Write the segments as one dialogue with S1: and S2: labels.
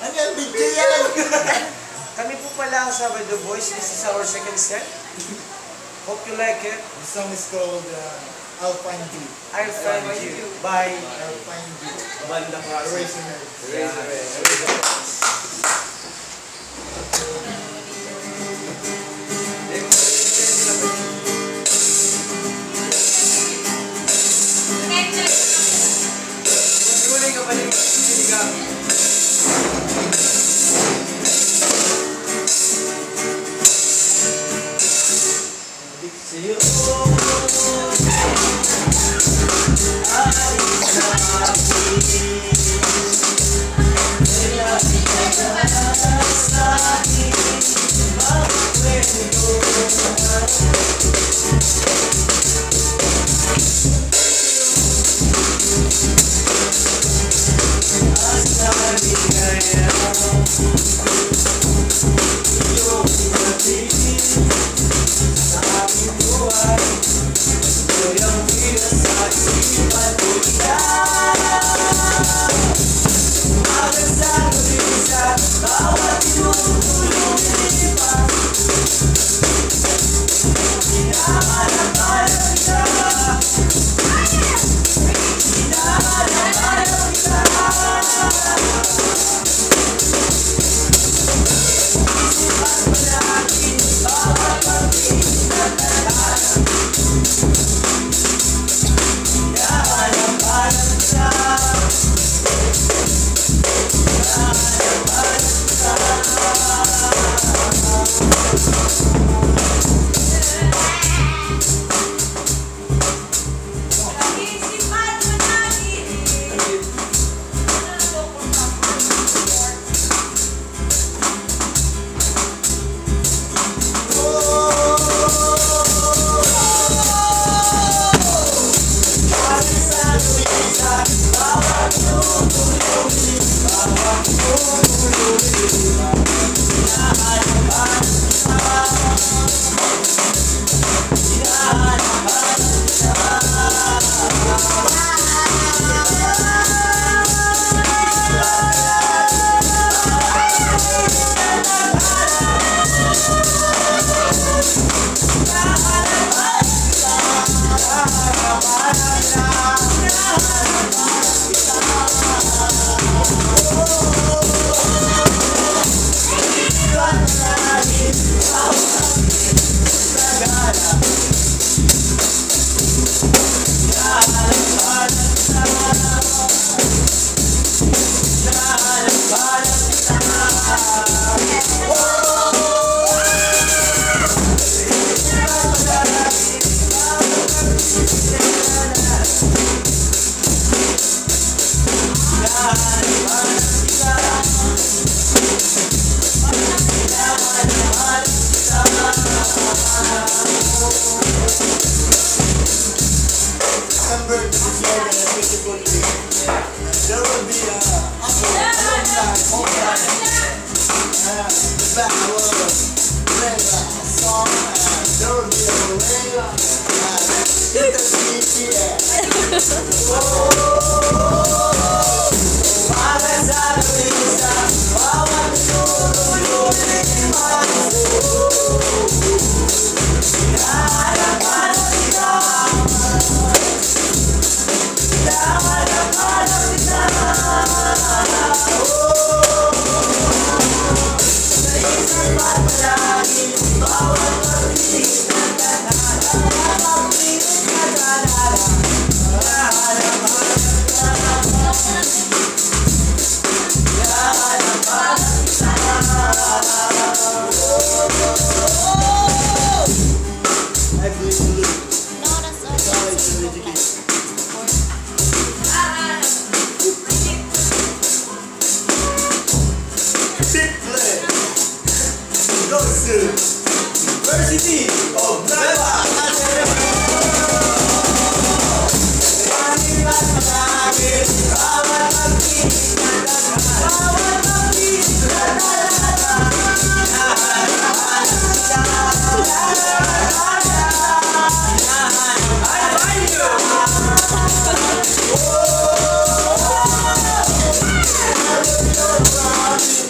S1: Ano yan? Video yan!
S2: Kami po pala ang Sabay The Boys. This is our second set. Hope you like it.
S1: The song is called I'll Find You.
S2: I'll find you. Bye.
S1: I'll Find You.
S3: Banda ka.
S2: Guling ka pa rin. Sinigang.
S3: University of Nevada.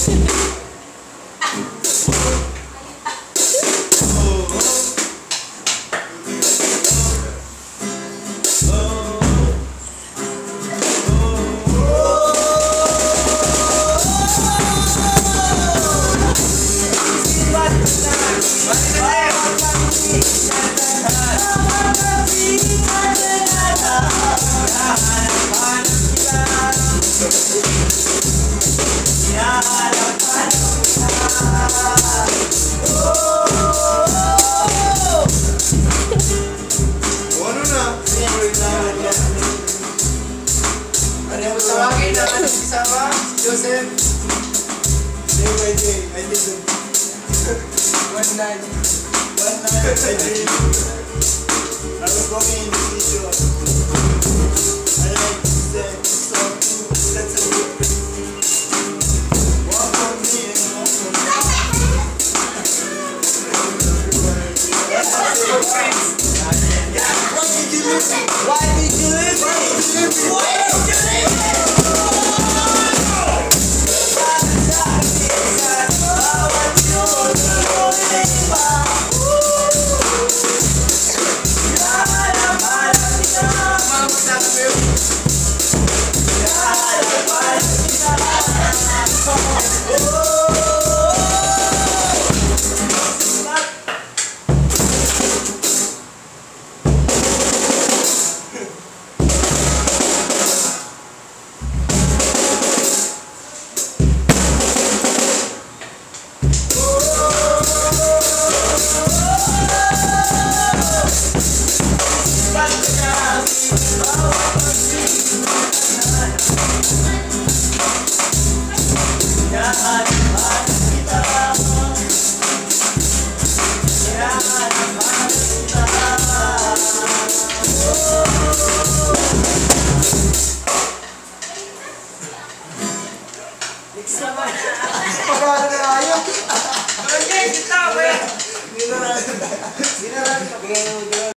S2: Tawagin natin si Sama, si Joseph.
S1: I did
S2: 1-9.
S1: I did. I was walking in the video. I like that song. That's a good. Walk on me and walk on me. Why did you leave me?
S2: Why did you leave me? Why did you leave me?
S1: Pagkano na ayaw?
S2: Okay, kita, wait.
S1: Hindi na lang.